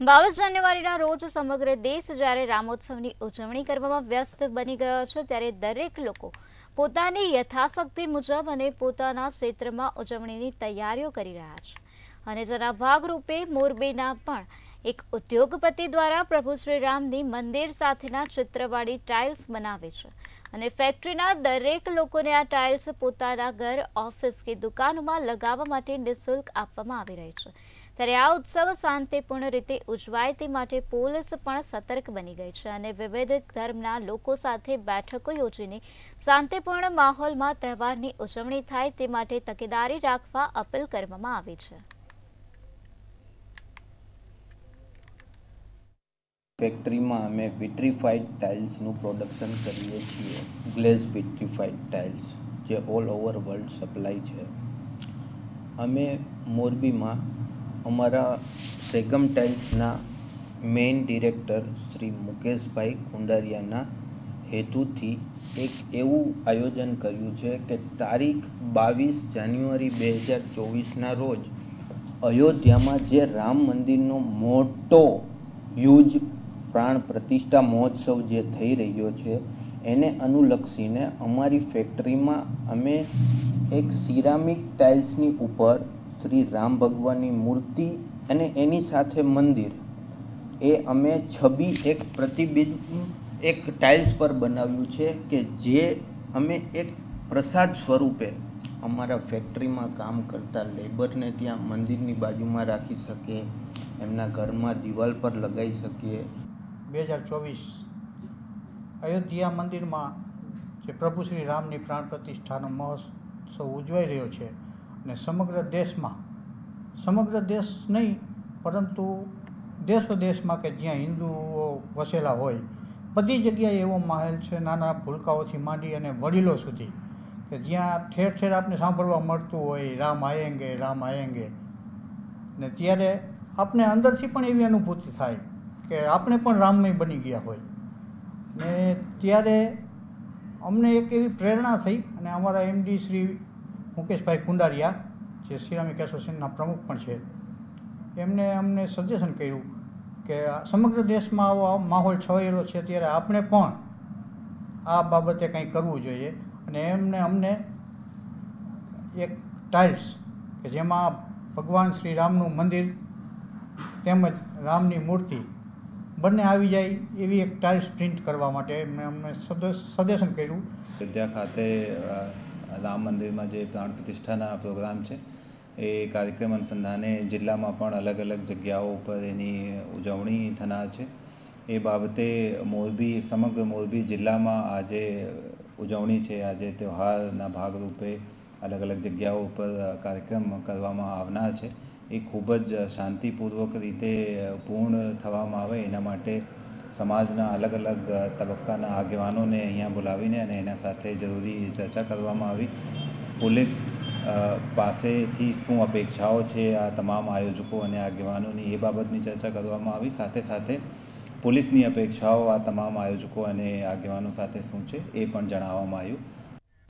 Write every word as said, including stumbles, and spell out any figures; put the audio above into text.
બાવીસ જાન્યુઆરીના રોજ સમગ્ર દેશ જ્યારે રામોત્સવની ઉજવણી કરવામાં વ્યસ્ત બની ગયો છે, ત્યારે દરેક લોકો પોતાની યથાશક્તિ મુજબ અને પોતાના ક્ષેત્રમાં ઉજવણીની તૈયારીઓ કરી રહ્યા છે. અને જેના ભાગરૂપે મોરબીના પણ એક ઉદ્યોગપતિ દ્વારા પ્રભુ શ્રીરામની મંદિર સાથેના ચિત્રવાળી ટાઇલ્સ બનાવે છે અને ફેક્ટરીના દરેક લોકોને આ ટાઇલ્સ પોતાના ઘર, ઓફિસ કે દુકાનોમાં લગાવવા માટે નિઃશુલ્ક આપવામાં આવી રહી છે. ત્યારે આ ઉત્સવ શાંતિપૂર્ણ રીતે ઉજવાય તે માટે પોલીસ પણ સતર્ક બની ગઈ છે અને વિવિધ ધર્મના લોકો સાથે બેઠકો યોજીને શાંતિપૂર્ણ માહોલમાં તહેવારની ઉજવણી થાય તે માટે તકેદારી રાખવા અપીલ કરવામાં આવી છે. ફેક્ટરીમાં અમે વિટ્રીફાઈડ ટાઇલ્સનું પ્રોડક્શન કરીએ છીએ. ગ્લેઝ વિટ્રીફાઈડ ટાઇલ્સ જે ઓલ ઓવર વર્લ્ડ સપ્લાય છે. અમે મોરબીમાં અમારા સેગમ ટાઇલ્સના મેઇન ડિરેક્ટર શ્રી મુકેશભાઈ કુંડારિયાના હેતુથી એક એવું આયોજન કર્યું છે કે તારીખ બાવીસ જાન્યુઆરી બે હજાર ચોવીસના રોજ અયોધ્યામાં જે રામ મંદિરનો મોટો હ્યુજ પ્રાણ પ્રતિષ્ઠા મહોત્સવ જે થઈ રહ્યો છે એને અનુલક્ષીને અમારી ફેક્ટરીમાં અમે એક સિરામિક ટાઇલ્સની ઉપર શ્રી રામ ભગવાનની મૂર્તિ અને એની સાથે મંદિર એ અમે છબી એક પ્રતિબિંબ એક ટાઇલ્સ પર બનાવ્યું છે કે જે અમે એક પ્રસાદ સ્વરૂપે અમારા ફેક્ટરીમાં કામ કરતા લેબરને ત્યાં મંદિરની બાજુમાં રાખી શકીએ, એમના ઘરમાં દિવાલ પર લગાવી શકીએ. બે હજાર ચોવીસ અયોધ્યા મંદિરમાં જે પ્રભુ શ્રી રામની પ્રાણ પ્રતિષ્ઠાનો મહોત્સવ ઉજવાઈ રહ્યો છે અને સમગ્ર દેશમાં સમગ્ર દેશ નહીં પરંતુ દેશો દેશમાં કે જ્યાં હિન્દુઓ વસેલા હોય બધી જગ્યાએ એવો માહોલ છે, નાના ભૂલકાઓથી માંડી અને વડીલો સુધી, કે જ્યાં ઠેર ઠેર આપને સાંભળવા મળતું હોય રામ આયેંગે રામ આયેંગે. ને ત્યારે આપને અંદરથી પણ એવી અનુભૂતિ થાય કે આપણે પણ રામમય બની ગયા હોય. ને ત્યારે અમને એક એવી પ્રેરણા થઈ અને અમારા એમડી શ્રી મુકેશભાઈ કુંડારિયા જે સિરામિક એસોસિએશનના પ્રમુખ પણ છે, એમને અમને સજેશન કર્યું કે સમગ્ર દેશમાં આવો માહોલ છવાયેલો છે ત્યારે આપણે પણ આ બાબતે કંઈ કરવું જોઈએ. અને એમને અમને એક ટાઇલ્સ કે જેમાં ભગવાન શ્રી રામનું મંદિર તેમજ રામની મૂર્તિ બંને આવી જાય એવી એક ટાઇલ્સ પ્રિન્ટ કરવા માટે એમને અમને સજેશન કર્યું. અયોધ્યા ખાતે રામ મંદિરમાં જે પ્રાણ પ્રતિષ્ઠાના પ્રોગ્રામ છે એ કાર્યક્રમ અનુસંધાને જિલ્લામાં પણ અલગ અલગ જગ્યાઓ ઉપર એની ઉજવણી થનાર છે. એ બાબતે મોરબી સમગ્ર મોરબી જિલ્લામાં આજે ઉજવણી છે. આજે તહેવારના ભાગરૂપે અલગ અલગ જગ્યાઓ ઉપર કાર્યક્રમ કરવામાં આવનાર છે. એ ખૂબ જ શાંતિપૂર્વક રીતે પૂર્ણ થવામાં આવે એના માટે સમાજના અલગ અલગ તબક્કાના આગેવાનોને અહીંયા બોલાવીને અને એના સાથે જરૂરી ચર્ચા કરવામાં આવી. પોલીસ પાસેથી શું અપેક્ષાઓ છે આ તમામ આયોજકો અને આગેવાનોની એ બાબતની ચર્ચા કરવામાં આવી. સાથે સાથે પોલીસની અપેક્ષાઓ આ તમામ આયોજકો અને આગેવાનો સાથે શું છે એ પણ જણાવવામાં આવ્યું.